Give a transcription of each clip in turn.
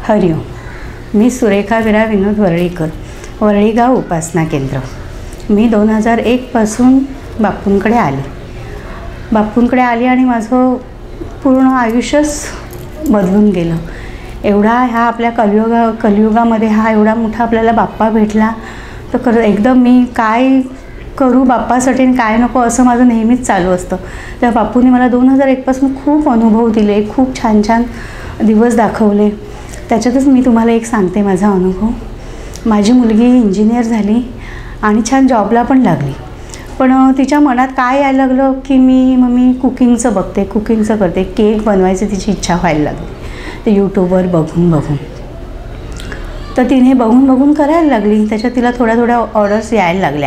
हरिओम. मी सुरेखा विरा विनोद वरळीकर, वरळीगाव उपासना केंद्र. मी 2001पासून बापूंकडे आली आणि माझं पूर्ण आयुष्यच बदलून गेलं. एवढा ह्या आपल्या कलियुगामध्ये हा एवढा मोठा आपल्याला बाप्पा भेटला, तर एकदम मी काय करू बाप्पासाठी आणि काय नको असं माझं नेहमीच चालू असतं. त्या बापूंनी मला 2001पासून खूप अनुभव दिले, खूप छान छान दिवस दाखवले. त्याच्यातच मी तुम्हाला एक सांगते माझा अनुभव. माझी मुलगी इंजिनियर झाली आणि छान जॉबला पण लागली, पण तिच्या मनात काय यायला लागलं की मी कुकिंगचं बघते, कुकिंगचं करते. केक बनवायची तिची इच्छा व्हायला लागली, ते यूट्यूबवर बघून. तर तिने बघून करायला लागली. त्याच्यात तिला थोड्या ऑर्डर्स यायला लागल्या.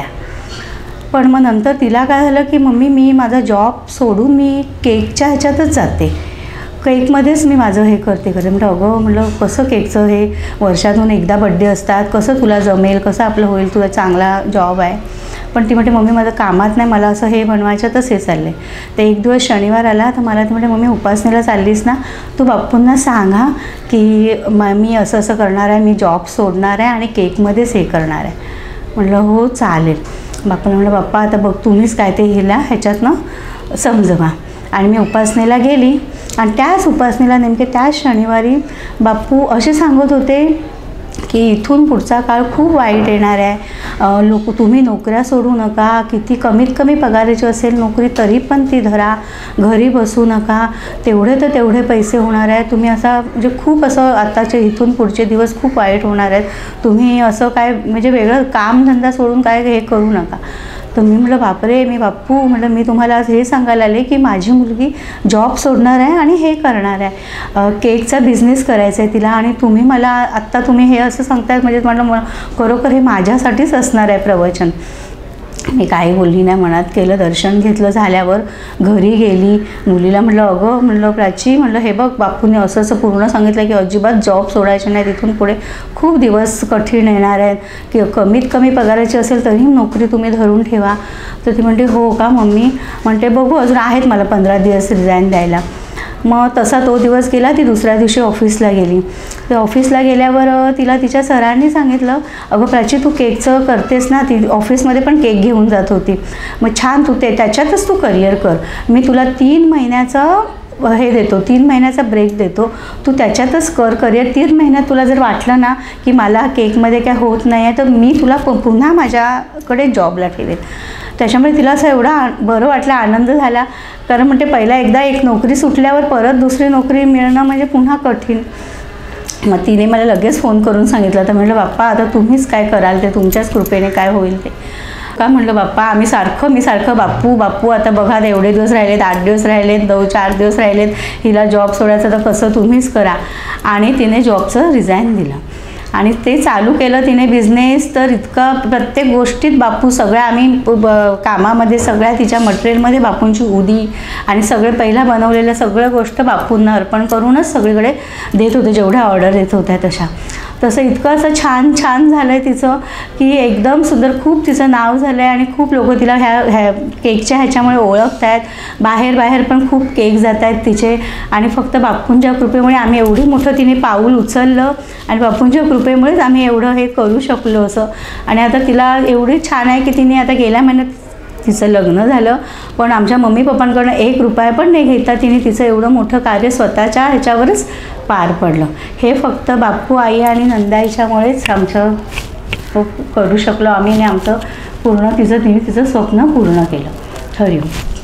पण मग नंतर तिला काय झालं की मम्मी मी माझा जॉब सोडून मी केकच्या ह्याच्यातच जाते, केकमध्येच मी माझं हे करते. म्हटलं अगं, म्हटलं कसं केकचं हे वर्षातून एकदा बड्डे असतात, कसं तुला जमेल, कसं आपलं होईल, तुला चांगला जॉब आहे. पण ती म्हणते मम्मी माझं कामात नाही, मला असं हे बनवायच्यातच हे चाललं आहे. ते एक दिवस शनिवार आला तर मला ती म्हणते मम्मी उपासनेला चाललीस ना, तू बापूंना सांगा की मी असं करणार आहे, मी जॉब सोडणार आहे आणि केकमध्येच हे करणार आहे. म्हटलं हो चालेल. बापूला म्हटलं बाप्पा आता बघ तुम्हीच काय ते ह्याच्यातनं समजवा. आणि मी उपासनेला गेली आणि त्याच उपासनेला नेमके त्याच शनिवारी बापू असे सांगत होते की इथून पुढचा काळ खूप वाईट येणार आहे. तुम्ही नोकऱ्या सोडू नका, किती कमीत कमी पगाराची असेल नोकरी तरी पण ती धरा, घरी बसू नका, तेवढे पैसे होणार आहेत. तुम्ही असा म्हणजे खूप असं आताचे इथून पुढचे दिवस खूप वाईट होणार आहेत. तुम्ही असं काय म्हणजे वेगळं कामधंदा सोडून काय हे करू नका. तर मी म्हटलं बापरे, मी बाप्पू म्हटलं मी तुम्हाला आज हे सांगायला आले की माझी मुलगी जॉब सोडणार आहे आणि हे करणार आहे, केकचा बिझनेस करायचा आहे तिला, आणि तुम्ही मला आत्ता तुम्ही हे असं सांगताय म्हणजे म्हटलं खरोखर हे माझ्यासाठीच असणार आहे प्रवचन. मी काही बोलली नाही, मनात केलं. दर्शन घेतलं. झाल्यावर घरी गेली. मुलीला म्हटलं अगं म्हटलं प्राची म्हटलं हे बघ बापूने असं पूर्ण सांगितलं की अजिबात जॉब सोडायचे नाही, तिथून पुढे खूप दिवस कठीण येणार आहेत, की कमीत कमी पगाराची असेल तरी नोकरी तुम्ही धरून ठेवा. तर ती म्हणते हो का मम्मी. म्हणते बघू अजून आहेत मला 15 दिवस रिझाईन द्यायला. मग तसा तो दिवस गेला. ती दुसऱ्या दिवशी ऑफिसला गेली. तर ऑफिसला गेल्यावर तिला तिच्या सरांनी सांगितलं अगं प्राची तू केकचं करतेस ना, ती ऑफिसमध्ये पण केक घेऊन जात होती, मग छान तू त्याच्यातच तू करिअर कर, मी तुला 3 महिन्याचं हे देतो, 3 महिन्याचा ब्रेक देतो, तू त्याच्यातच कर करिअर. 3 महिन्यात तुला जर वाटलं ना की मला केकमध्ये काय होत नाही आहे तर मी तुला पुन्हा माझ्याकडे जॉबला ठेवेल. त्याच्यामुळे तिला असं एवढा बरं वाटलं, आनंद झाला. कारण म्हणते पहिला एकदा एक नोकरी सुटल्यावर परत दुसरी नोकरी मिळणं म्हणजे पुन्हा कठीण. मग तिने मला लगेच फोन करून सांगितलं. तर म्हटलं बाप्पा आता तुम्हीच काय कराल ते, तुमच्याच कृपेने काय होईल ते. का म्हटलं बाप्पा मी सारखं बापू आता बघा एवढे दिवस राहिलेत, 8 दिवस राहिलेत, 4 दिवस राहिलेत, हिला जॉब सोडायचं तर कसं तुम्हीच करा. आणि तिने जॉबचं रिझाईन दिलं आणि ते चालू केलं तिने बिझनेस. तर इतका प्रत्येक गोष्टीत बापू सगळ्या आम्ही कामामध्ये सगळ्या तिच्या मटेरियलमध्ये बापूंची उदी आणि सगळे पहिला बनवलेल्या सगळ्या गोष्ट बापूंना अर्पण करूनच सगळीकडे देत होते, जेवढ्या ऑर्डर येत होत्या तशा. तसं इतकं असं छान झालं आहे तिचं की एकदम सुंदर, खूप तिचं नाव झालं आहे आणि खूप लोक तिला ह्या केकच्या ह्याच्यामुळे ओळखत आहेत. बाहेर पण खूप केक जात आहेत तिचे. आणि फक्त बापूंच्या कृपेमुळे आम्ही एवढी मोठं तिने पाऊल उचललं आणि बापूंच्या कृपेमुळेच आम्ही एवढं हे करू शकलो असं. आणि आता तिला एवढी छान आहे की तिने आता गेल्या महिन्यात तिचं लग्न झालं, पण आमच्या मम्मी पप्पांकडनं 1 रुपया पण नाही घेता तिने तिचं एवढं मोठं कार्य स्वतःच्या ह्याच्यावरच पार पडलं. हे फक्त बापू आई आणि नंदाईच्यामुळेच आमचं करू शकलो आम्ही आणि आमचं तिने तिचं स्वप्न पूर्ण केलं. हरिओम.